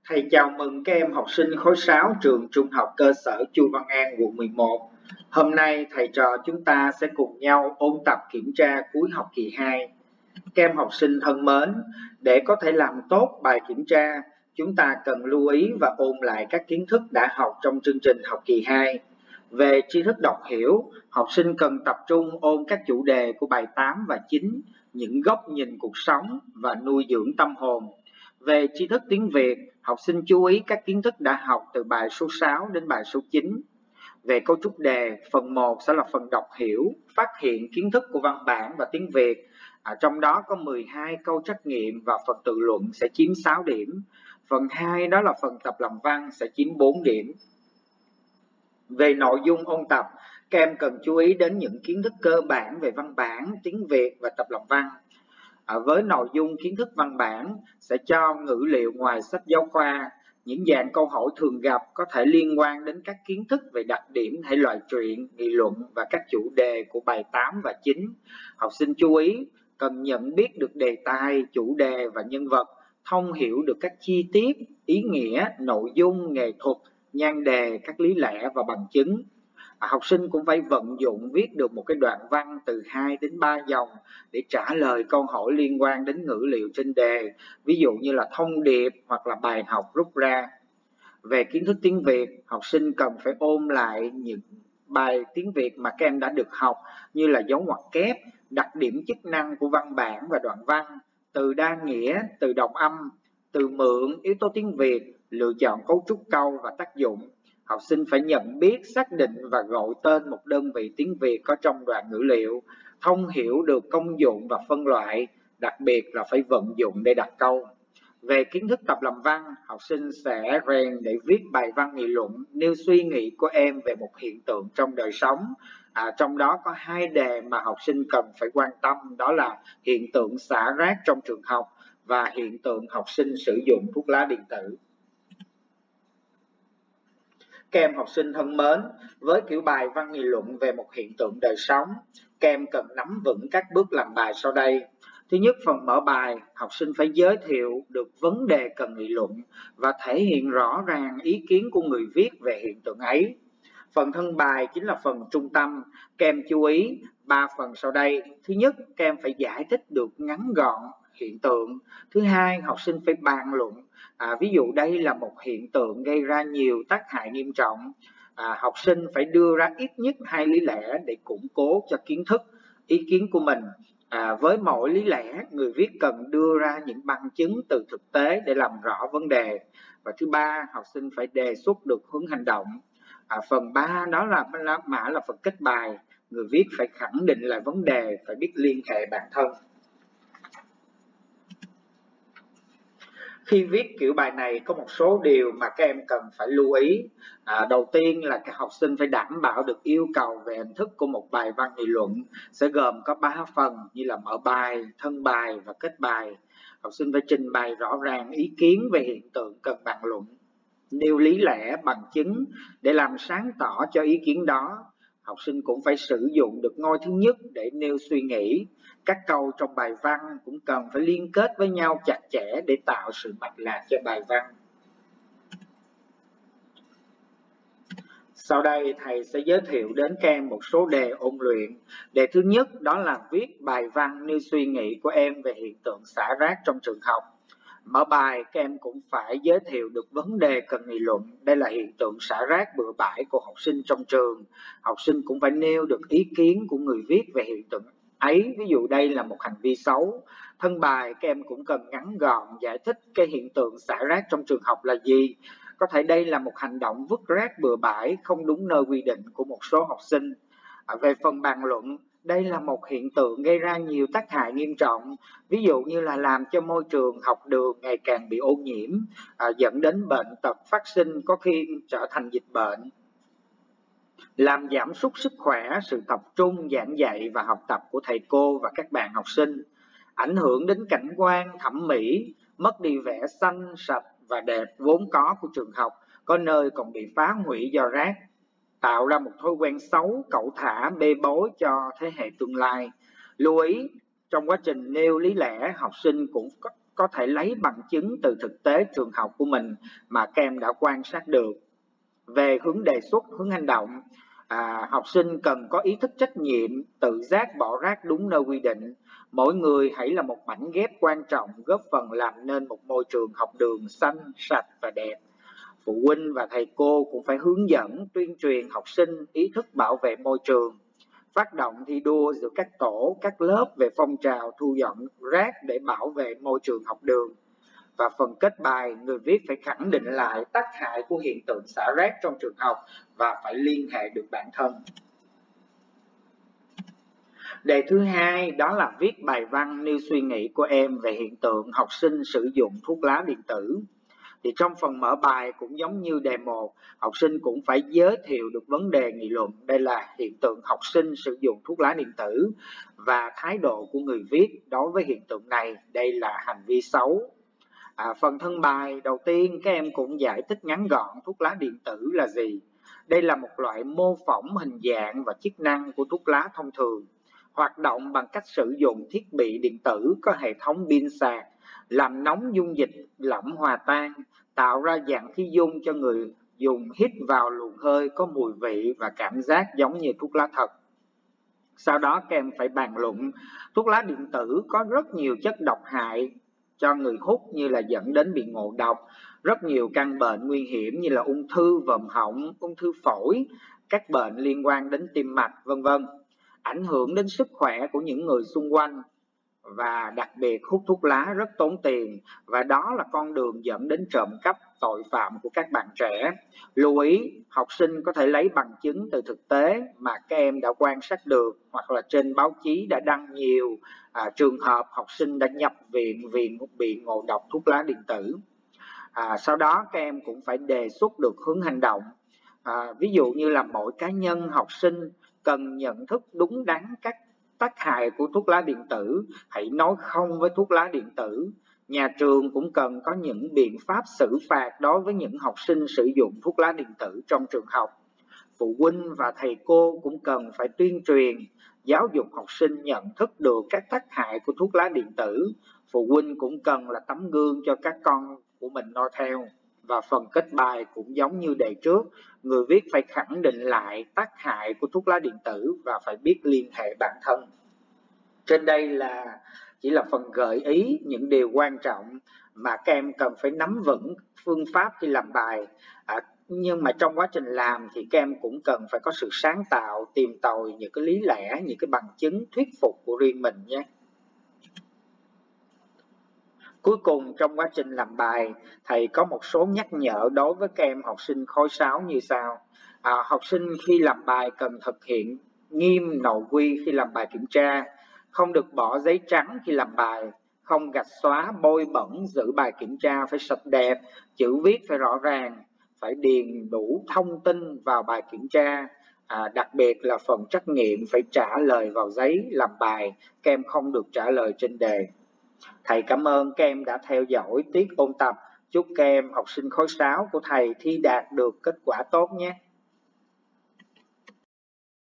Thầy chào mừng các em học sinh khối 6 trường Trung học cơ sở Chu Văn An, quận 11. Hôm nay thầy trò chúng ta sẽ cùng nhau ôn tập kiểm tra cuối học kỳ 2. Các em học sinh thân mến, để có thể làm tốt bài kiểm tra, chúng ta cần lưu ý và ôn lại các kiến thức đã học trong chương trình học kỳ 2. Về tri thức đọc hiểu, học sinh cần tập trung ôn các chủ đề của bài 8 và 9, những góc nhìn cuộc sống và nuôi dưỡng tâm hồn. Về tri thức tiếng Việt, học sinh chú ý các kiến thức đã học từ bài số 6 đến bài số 9. Về cấu trúc đề, phần 1 sẽ là phần đọc hiểu, phát hiện kiến thức của văn bản và tiếng Việt. Trong đó có 12 câu trắc nghiệm và phần tự luận sẽ chiếm 6 điểm. Phần 2 đó là phần tập làm văn sẽ chiếm 4 điểm. Về nội dung ôn tập, các em cần chú ý đến những kiến thức cơ bản về văn bản, tiếng Việt và tập làm văn. Với nội dung kiến thức văn bản sẽ cho ngữ liệu ngoài sách giáo khoa, những dạng câu hỏi thường gặp có thể liên quan đến các kiến thức về đặc điểm thể loại truyện, nghị luận và các chủ đề của bài 8 và 9. Học sinh chú ý cần nhận biết được đề tài, chủ đề và nhân vật, thông hiểu được các chi tiết, ý nghĩa, nội dung, nghệ thuật, nhan đề, các lý lẽ và bằng chứng. Học sinh cũng phải vận dụng viết được một cái đoạn văn từ 2 đến 3 dòng để trả lời câu hỏi liên quan đến ngữ liệu trên đề, ví dụ như là thông điệp hoặc là bài học rút ra. Về kiến thức tiếng Việt, học sinh cần phải ôn lại những bài tiếng Việt mà các em đã được học, như là dấu ngoặc kép, đặc điểm chức năng của văn bản và đoạn văn, từ đa nghĩa, từ đồng âm, từ mượn, yếu tố tiếng Việt, lựa chọn cấu trúc câu và tác dụng. Học sinh phải nhận biết, xác định và gọi tên một đơn vị tiếng Việt có trong đoạn ngữ liệu, thông hiểu được công dụng và phân loại, đặc biệt là phải vận dụng để đặt câu. Về kiến thức tập làm văn, học sinh sẽ rèn để viết bài văn nghị luận nêu suy nghĩ của em về một hiện tượng trong đời sống. Trong đó có 2 đề mà học sinh cần phải quan tâm, đó là hiện tượng xả rác trong trường học và hiện tượng học sinh sử dụng thuốc lá điện tử. Các em học sinh thân mến, với kiểu bài văn nghị luận về một hiện tượng đời sống, các em cần nắm vững các bước làm bài sau đây. Thứ nhất, phần mở bài, học sinh phải giới thiệu được vấn đề cần nghị luận và thể hiện rõ ràng ý kiến của người viết về hiện tượng ấy. Phần thân bài chính là phần trung tâm, các em chú ý 3 phần sau đây. Thứ nhất, các em phải giải thích được ngắn gọn hiện tượng. Thứ hai, học sinh phải bàn luận. Ví dụ đây là một hiện tượng gây ra nhiều tác hại nghiêm trọng. Học sinh phải đưa ra ít nhất 2 lý lẽ để củng cố cho kiến thức, ý kiến của mình. Với mỗi lý lẽ, người viết cần đưa ra những bằng chứng từ thực tế để làm rõ vấn đề. Và thứ ba, học sinh phải đề xuất được hướng hành động. Phần 3 đó là phần kết bài, người viết phải khẳng định lại vấn đề, phải biết liên hệ bản thân. Khi viết kiểu bài này có một số điều mà các em cần phải lưu ý. Đầu tiên là các học sinh phải đảm bảo được yêu cầu về hình thức của một bài văn nghị luận sẽ gồm có 3 phần như là mở bài, thân bài và kết bài. Học sinh phải trình bày rõ ràng ý kiến về hiện tượng cần bàn luận, nêu lý lẽ, bằng chứng để làm sáng tỏ cho ý kiến đó. Học sinh cũng phải sử dụng được ngôi thứ nhất để nêu suy nghĩ. Các câu trong bài văn cũng cần phải liên kết với nhau chặt chẽ để tạo sự mạch lạc cho bài văn. Sau đây thầy sẽ giới thiệu đến các em một số đề ôn luyện. Đề thứ nhất đó là viết bài văn nêu suy nghĩ của em về hiện tượng xả rác trong trường học. Mở bài, các em cũng phải giới thiệu được vấn đề cần nghị luận. Đây là hiện tượng xả rác bừa bãi của học sinh trong trường. Học sinh cũng phải nêu được ý kiến của người viết về hiện tượng ấy. Ví dụ đây là một hành vi xấu. Thân bài, các em cũng cần ngắn gọn giải thích cái hiện tượng xả rác trong trường học là gì. Có thể đây là một hành động vứt rác bừa bãi không đúng nơi quy định của một số học sinh. Về phần bàn luận, đây là một hiện tượng gây ra nhiều tác hại nghiêm trọng, ví dụ như là làm cho môi trường học đường ngày càng bị ô nhiễm, dẫn đến bệnh tật phát sinh, có khi trở thành dịch bệnh, làm giảm sút sức khỏe, sự tập trung giảng dạy và học tập của thầy cô và các bạn học sinh, ảnh hưởng đến cảnh quan, thẩm mỹ, mất đi vẻ xanh, sạch và đẹp vốn có của trường học, có nơi còn bị phá hủy do rác, tạo ra một thói quen xấu, cẩu thả, bê bối cho thế hệ tương lai. Lưu ý, trong quá trình nêu lý lẽ, học sinh cũng có thể lấy bằng chứng từ thực tế trường học của mình mà các em đã quan sát được. Về hướng đề xuất, hướng hành động, học sinh cần có ý thức trách nhiệm, tự giác bỏ rác đúng nơi quy định. Mỗi người hãy là một mảnh ghép quan trọng, góp phần làm nên một môi trường học đường xanh, sạch và đẹp. Phụ huynh và thầy cô cũng phải hướng dẫn, tuyên truyền học sinh ý thức bảo vệ môi trường, phát động thi đua giữa các tổ, các lớp về phong trào thu dọn rác để bảo vệ môi trường học đường. Và phần kết bài, người viết phải khẳng định lại tác hại của hiện tượng xả rác trong trường học và phải liên hệ được bản thân. Đề thứ hai đó là viết bài văn nêu suy nghĩ của em về hiện tượng học sinh sử dụng thuốc lá điện tử. Thì trong phần mở bài cũng giống như đề 1, học sinh cũng phải giới thiệu được vấn đề nghị luận. Đây là hiện tượng học sinh sử dụng thuốc lá điện tử và thái độ của người viết đối với hiện tượng này. Đây là hành vi xấu. Phần thân bài đầu tiên các em cũng giải thích ngắn gọn thuốc lá điện tử là gì. Đây là một loại mô phỏng hình dạng và chức năng của thuốc lá thông thường, hoạt động bằng cách sử dụng thiết bị điện tử có hệ thống pin sạc, làm nóng dung dịch lỏng hòa tan, tạo ra dạng khí dung cho người dùng hít vào luồng hơi có mùi vị và cảm giác giống như thuốc lá thật. Sau đó các em phải bàn luận thuốc lá điện tử có rất nhiều chất độc hại cho người hút, như là dẫn đến bị ngộ độc, rất nhiều căn bệnh nguy hiểm như là ung thư vòm họng, ung thư phổi, các bệnh liên quan đến tim mạch, vân vân, ảnh hưởng đến sức khỏe của những người xung quanh. Và đặc biệt hút thuốc lá rất tốn tiền, và đó là con đường dẫn đến trộm cắp, tội phạm của các bạn trẻ. Lưu ý, học sinh có thể lấy bằng chứng từ thực tế mà các em đã quan sát được, hoặc là trên báo chí đã đăng nhiều trường hợp học sinh đã nhập viện vì bị ngộ độc thuốc lá điện tử. Sau đó các em cũng phải đề xuất được hướng hành động. Ví dụ như là mỗi cá nhân học sinh cần nhận thức đúng đắn các tác hại của thuốc lá điện tử, hãy nói không với thuốc lá điện tử. Nhà trường cũng cần có những biện pháp xử phạt đối với những học sinh sử dụng thuốc lá điện tử trong trường học. Phụ huynh và thầy cô cũng cần phải tuyên truyền, giáo dục học sinh nhận thức được các tác hại của thuốc lá điện tử. Phụ huynh cũng cần là tấm gương cho các con của mình noi theo. Và phần kết bài cũng giống như đề trước, người viết phải khẳng định lại tác hại của thuốc lá điện tử và phải biết liên hệ bản thân. Trên đây là chỉ là phần gợi ý những điều quan trọng mà các em cần phải nắm vững phương pháp khi làm bài. Nhưng mà trong quá trình làm thì các em cũng cần phải có sự sáng tạo, tìm tòi những cái lý lẽ, những cái bằng chứng thuyết phục của riêng mình nhé. Cuối cùng trong quá trình làm bài, thầy có một số nhắc nhở đối với các em học sinh khối 6 như sau. Học sinh khi làm bài cần thực hiện nghiêm nội quy khi làm bài kiểm tra, không được bỏ giấy trắng khi làm bài, không gạch xóa bôi bẩn, giữ bài kiểm tra phải sạch đẹp, chữ viết phải rõ ràng, phải điền đủ thông tin vào bài kiểm tra. Đặc biệt là phần trắc nghiệm phải trả lời vào giấy làm bài, các em không được trả lời trên đề. Thầy cảm ơn các em đã theo dõi tiết ôn tập. Chúc các em học sinh khối 6 của thầy thi đạt được kết quả tốt nhé.